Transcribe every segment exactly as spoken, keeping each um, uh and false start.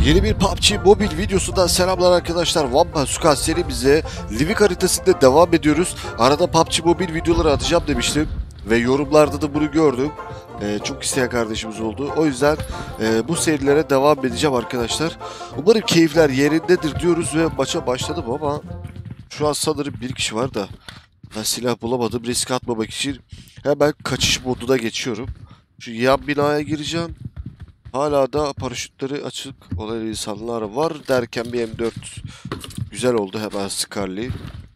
Yeni bir P U B G mobil videosundan selamlar arkadaşlar. One Sukat serimize Livik haritasında devam ediyoruz. Arada P U B G mobil videoları atacağım demiştim. Ve yorumlarda da bunu gördüm. Ee, çok isteyen kardeşimiz oldu. O yüzden e, bu serilere devam edeceğim arkadaşlar. Umarım keyifler yerindedir diyoruz ve maça başladım ama şu an sanırım bir kişi var da ben silah bulamadım. Risk atmamak için hemen kaçış moduna geçiyorum. Şu yan binaya gireceğim. Hala da paraşütleri açık olan insanlar var derken bir M dört güzel oldu, hemen Scarly.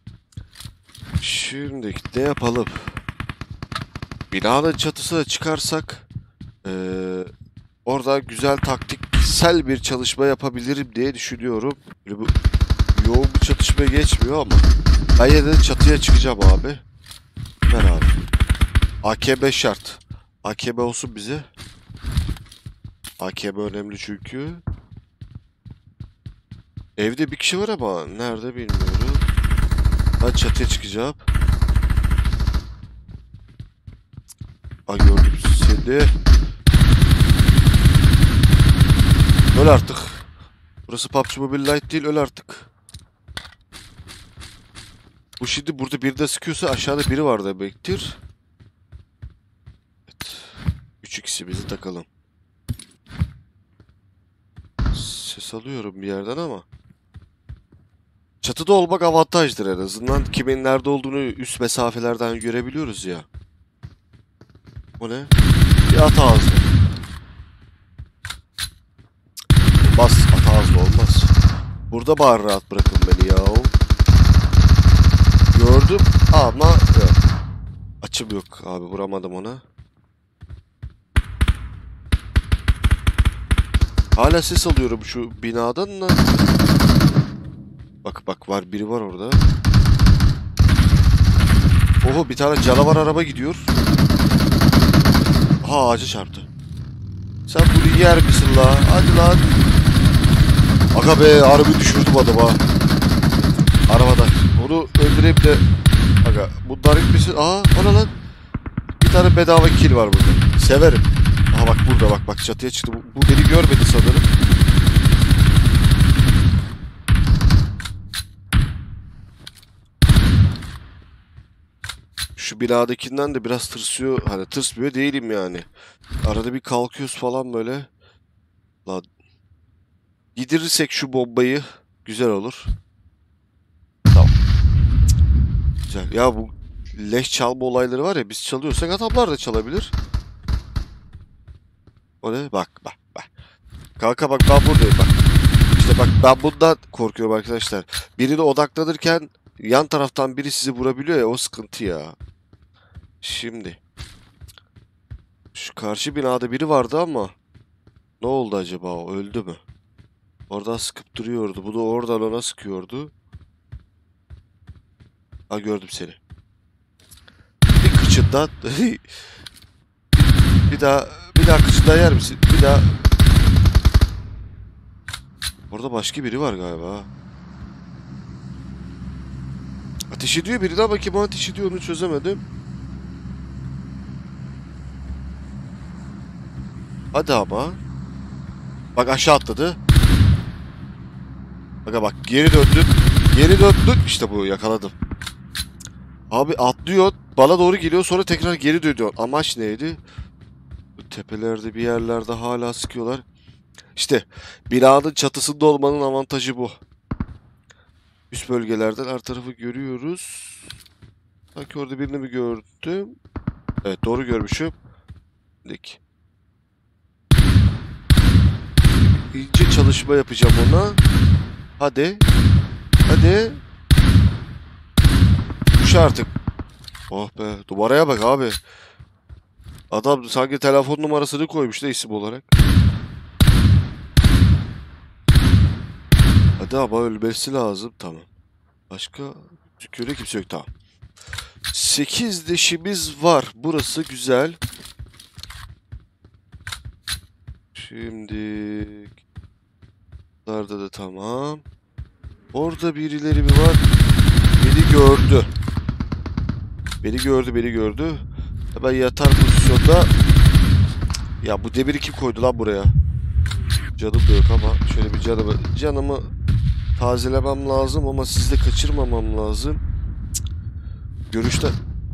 Şimdi ne yapalım? Binanın çatısına çıkarsak ee, orada güzel taktiksel bir çalışma yapabilirim diye düşünüyorum. Böyle bu yoğun bir çatışma geçmiyor ama ben yine de çatıya çıkacağım abi. Ver abi. A K B şart. A K B olsun bize. A K B önemli çünkü. Evde bir kişi var ama nerede bilmiyorum. Ben çatıya çıkacağım. Aa, gördüm seni. Öl artık. Burası P U B G Mobile Lite değil, öl artık. Bu şimdi burada biri de sıkıyorsa aşağıda biri var demektir. Evet. üç x'imizi takalım. Ses alıyorum bir yerden ama. Çatıda olmak avantajdır en azından. Kimin nerede olduğunu üst mesafelerden görebiliyoruz ya. O ne? Bir at ağzı. Olmaz, at ağzı olmaz. Burada bari rahat bırakın beni ya. Gördüm ama yok. Açım yok abi, vuramadım ona. Hala ses alıyorum şu binadan da. Bak bak, var biri var orada. Oho, bir tane canavar araba gidiyor. Aha, ağaca çarptı. Sen bunu yer misin la? Hadi lan. Aga be, arabayı düşürdüm adama. Arabada. Onu öldüreyim de. Aga bunlar gitmesin. Aa, o ne lan? Bir tane bedava kill var burada. Severim. Aha bak burada, bak bak çatıya çıktı. Bu, bu beni görmedi sanırım. Şu binadakinden de biraz tırsıyor. Hani tırsmıyor değilim yani. Arada bir kalkıyoruz falan böyle. Lan. Gidirirsek şu bombayı güzel olur. Tamam. Güzel. Ya bu leş çalma olayları var ya, biz çalıyorsak adamlar da çalabilir. O ne? Bak bak bak. Kanka bak, ben buradayım bak. İşte bak, ben bundan korkuyorum arkadaşlar. Birine odaklanırken yan taraftan biri sizi vurabiliyor ya, o sıkıntı ya. Şimdi. Şu karşı binada biri vardı ama ne oldu acaba, o öldü mü? Oradan sıkıp duruyordu. Bu da oradan ona sıkıyordu. Ha, gördüm seni. Bir kıçından. bir daha bir daha kıçından yer misin? Bir daha. Orada başka biri var galiba. Ateş ediyor biri daha, bakayım o ateş ediyor, onu çözemedim. Hadi ama. Bak aşağı atladı. Bak bak, geri döndüm. Geri döndüm. İşte bu, yakaladım. Abi atlıyor. Bana doğru geliyor, sonra tekrar geri dönüyor. Amaç neydi? Bu tepelerde bir yerlerde hala sıkıyorlar. İşte binanın çatısında olmanın avantajı bu. Üst bölgelerden her tarafı görüyoruz. Sanki orada birini mi gördüm? Evet, doğru görmüşüm. Dik. İnce çalışma yapacağım ona. Hadi. Hadi. Düş artık. Oh be. Numaraya bak abi. Adam sanki telefon numarasını koymuş da isim olarak. Hadi ama ölmesi lazım. Tamam. Başka tükürüğe kimse yok. Tamam. sekiz deşimiz var. Burası güzel. Şimdi Burada da tamam. Orada birileri mi var? Beni gördü. Beni gördü, beni gördü. Ben yatar pozisyonda. Ya bu demiri kim koydu lan buraya? Canım da yok ama şöyle bir canımı, canımı tazelemem lazım ama sizi de kaçırmamam lazım. Cık. Görüşte.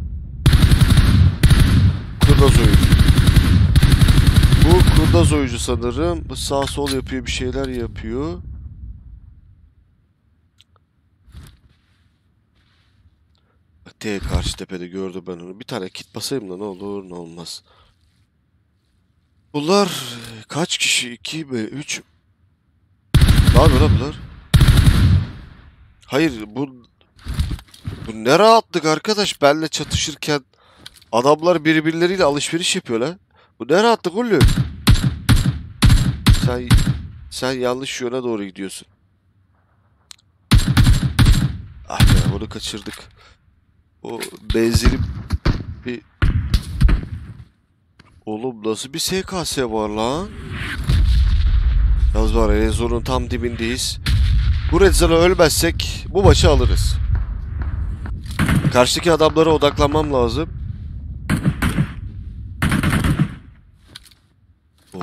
Kurnaz oyuncu. Bu kurnaz oyuncu sanırım. Bu sağ sol yapıyor, bir şeyler yapıyor. T karşı tepede gördüm ben onu. Bir tane kit basayım da ne olur ne olmaz. Bunlar kaç kişi? iki mi? üç. Ne yapıyor lan bunlar? Hayır bu... Bu ne rahatlık arkadaş, benle çatışırken adamlar birbirleriyle alışveriş yapıyor lan. Bu ne rahatlık oğlum. Sen, sen yanlış yöne doğru gidiyorsun. Ah be, onu kaçırdık. O benzerim bir... Oğlum nasıl bir S K S var lan? Yalnız var ya, Red Zone'un tam dibindeyiz. Bu Red Zone'a ölmezsek bu maçı alırız. Karşıdaki adamlara odaklanmam lazım. Oh.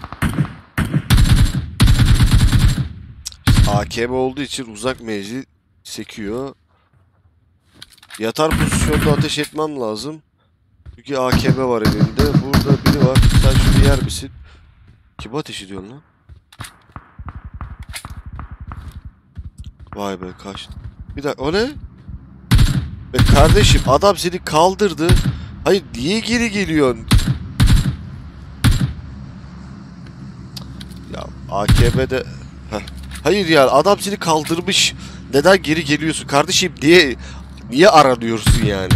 A K M olduğu için uzak menzil sekiyor. Yatar pozisyonda ateş etmem lazım. Çünkü A K M var elinde. Burada biri var. Sen şunu yer misin? Kim ateş ediyorsun lan? Vay be, kaç. Bir dakika, o ne? Be kardeşim, adam seni kaldırdı. Hayır, niye geri geliyorsun? Ya A K M'de... Heh. Hayır ya, adam seni kaldırmış. Neden geri geliyorsun? Kardeşim niye... Niye aranıyorsun yani?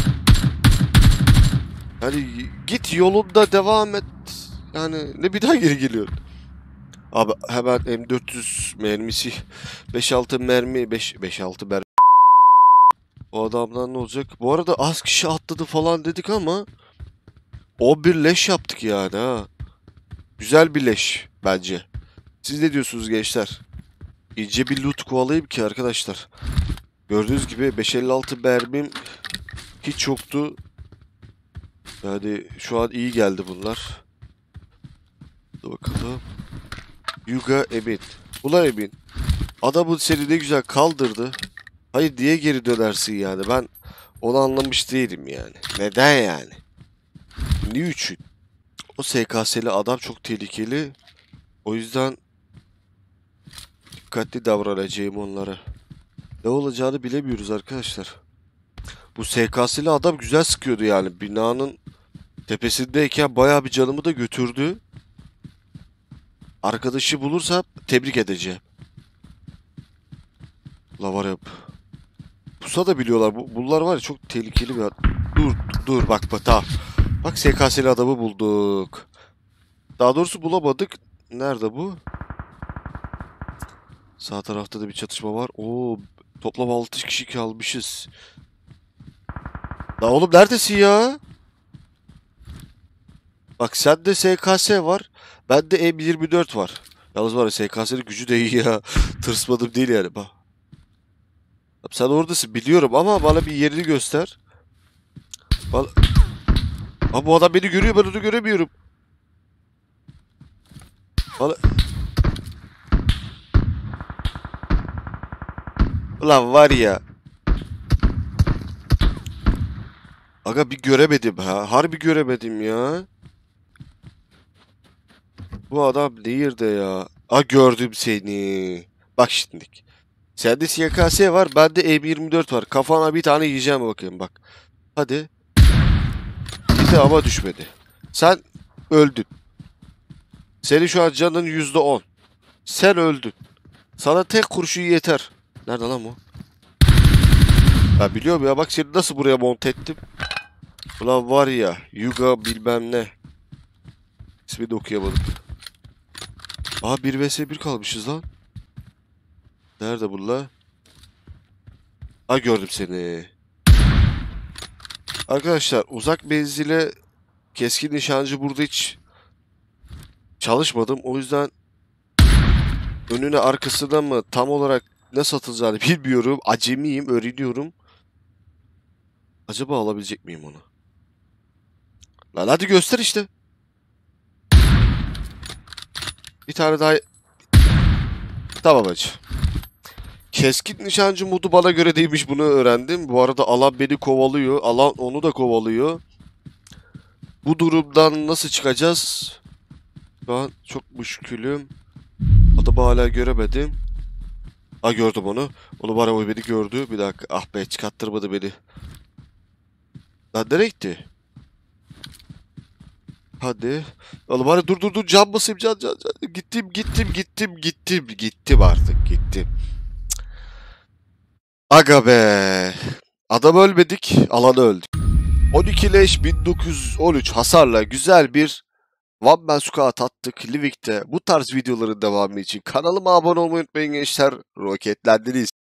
Hani git yolunda devam et. Yani ne bir daha geri geliyorsun? Abi hemen M dört yüz mermisi, beş altı mermi, beş altı mermi. O adamdan ne olacak? Bu arada az kişi atladı falan dedik ama o bir leş yaptık yani ha. Güzel bir leş bence. Siz ne diyorsunuz gençler? İnce bir loot kovalayayım ki arkadaşlar. Gördüğünüz gibi beş elli altı mermim hiç yoktu. Yani şu an iyi geldi bunlar. Dur bakalım. Yuga Emin. Ulan Emin. Adamın seni ne güzel kaldırdı. Hayır, diye geri dönersin yani. Ben onu anlamış değilim yani. Neden yani? Niçin? O S K S'li adam çok tehlikeli. O yüzden dikkatli davranacağım onlara. Ne olacağını bilemiyoruz arkadaşlar. Bu S K S'li adam güzel sıkıyordu yani. Binanın tepesindeyken bayağı bir canımı da götürdü. Arkadaşı bulursam tebrik edeceğim. La var ya. Pusa da biliyorlar. Bu, bunlar var ya, çok tehlikeli bir... Dur dur bak bak tamam. Bak S K S'li adamı bulduk. Daha doğrusu bulamadık. Nerede bu? Sağ tarafta da bir çatışma var. Oo, toplam altı kişi kalmışız. La oğlum neredesin ya? Bak sende S K S var. Bende M yirmi dört var. Yalnız var ya, S K S'nin gücü de iyi ya. Tırsmadım değil yani. Bak. Sen oradasın biliyorum ama bana bir yerini göster. Bana... Abi bu adam beni görüyor, ben onu göremiyorum. Bana... Ulan var ya. Aga bir göremedim ha. Harbi göremedim ya. Bu adam nerede ya? A gördüm seni. Bak şimdi. Sende S K S var, bende M yirmi dört var. Kafana bir tane yiyeceğim bakayım bak. Hadi. Gitti ama düşmedi. Sen öldün. Senin şu an canın yüzde on. Sen öldün. Sana tek kurşun yeter. Nerede lan bu? Ben biliyorum ya, bak seni nasıl buraya monte ettim. Ulan var ya, Yuga bilmem ne. İsmini de okuyamadım. Aha bir vs bir kalmışız lan. Nerede bunlar? Ha gördüm seni. Arkadaşlar uzak menzile keskin nişancı burada hiç çalışmadım. O yüzden önüne arkasına mı tam olarak ne satılacağını bilmiyorum. Acemiyim, öğreniyorum. Acaba alabilecek miyim onu? Lan hadi göster işte. Bir tane daha. Tamam hacı. Keskin nişancı modu bana göre değilmiş, bunu öğrendim. Bu arada alan beni kovalıyor. Alan onu da kovalıyor. Bu durumdan nasıl çıkacağız? Şu an çok müşkülüm. Adamı hala göremedim. Ha, gördüm onu. Onu bana o beni gördü. Bir dakika. Ah be, çıkarttırmadı beni. Lan nereye gitti? Hadi. Oğlum hadi, dur dur dur, can basayım, can can can. Gittim gittim gittim gittim. Gittim artık, gittim. Aga be. Adam ölmedik, alanı öldük. on iki leş bin dokuz yüz on üç hasarla güzel bir One Man Squad attık Livik'te. Bu tarz videoların devamı için kanalıma abone olmayı unutmayın gençler. Roketlendiniz.